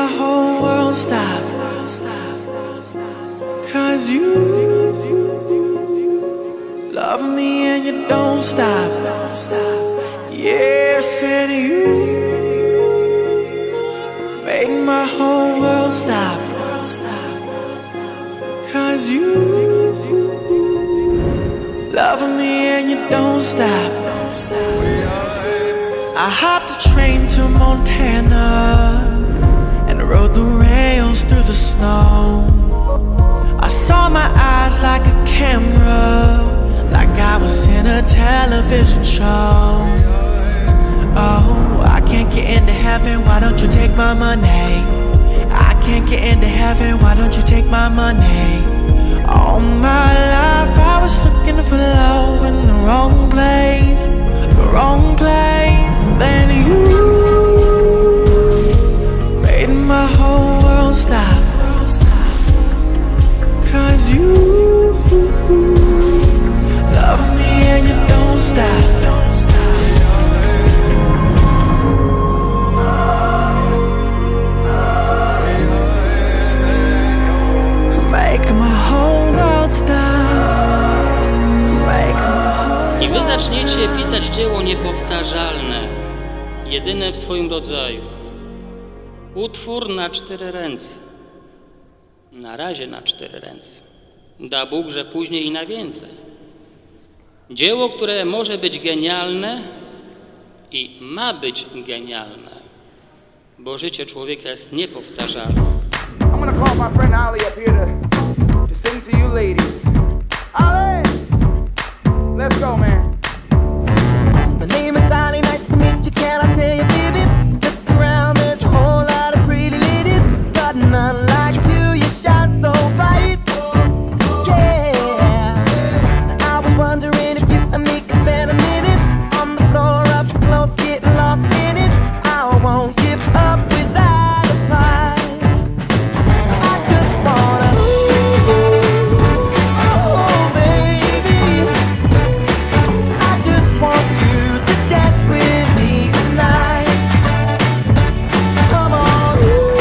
whole world stop. 'Cause you love me and you don't stop. Yeah, said you made my whole world stop. 'Cause you love me and you don't stop. I hopped a train to Montana and rode the rails through the snow. I saw my eyes like a camera, like I was in a television show. Oh, I can't get into heaven, why don't you take my money? I can't get into heaven, why don't you take my money? All my life I was looking for love in the wrong place, the wrong place. Then you made my whole world stop. 'Cause you love me and you don't stop. I wy zaczniecie pisać dzieło niepowtarzalne, jedyne w swoim rodzaju. Utwór na 4 ręce. Na razie na 4 ręce. Da Bóg, że później i na więcej. Dzieło, które może być genialne i ma być genialne, bo życie człowieka jest niepowtarzalne. I'm gonna call my friend Ali up here to sing to you ladies. Ali! Let's go, man. My name is Ali, nice to meet you, can I tell you, baby? Look around, there's a whole lot of pretty ladies, but none like you, you shine so bright. Yeah, I was wondering if you and me could spend a minute on the floor up close, getting lost in it. I won't give up without a fight. I just wanna, oh baby, I just want you to dance with me tonight. So come on,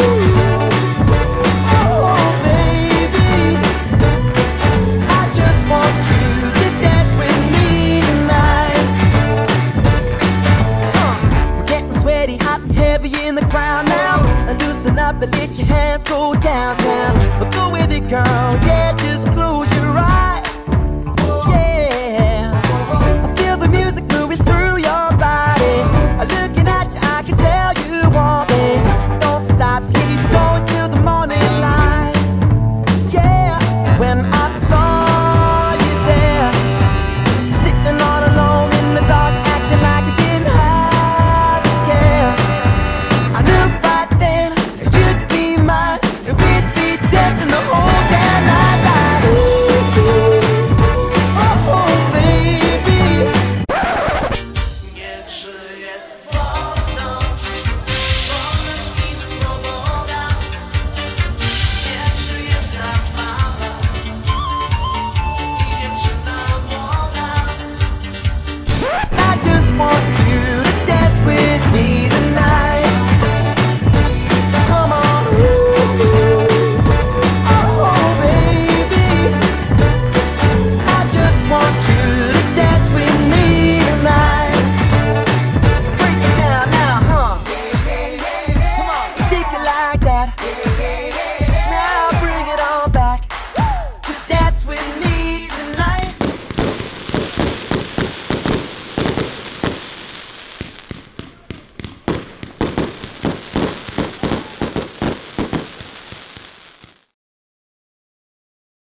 oh baby, I just want you to dance with me tonight. We're getting sweaty, hot and heavy in the crowd now. Loosen up and let your hands go downtown. But go with it, girl, yeah, just close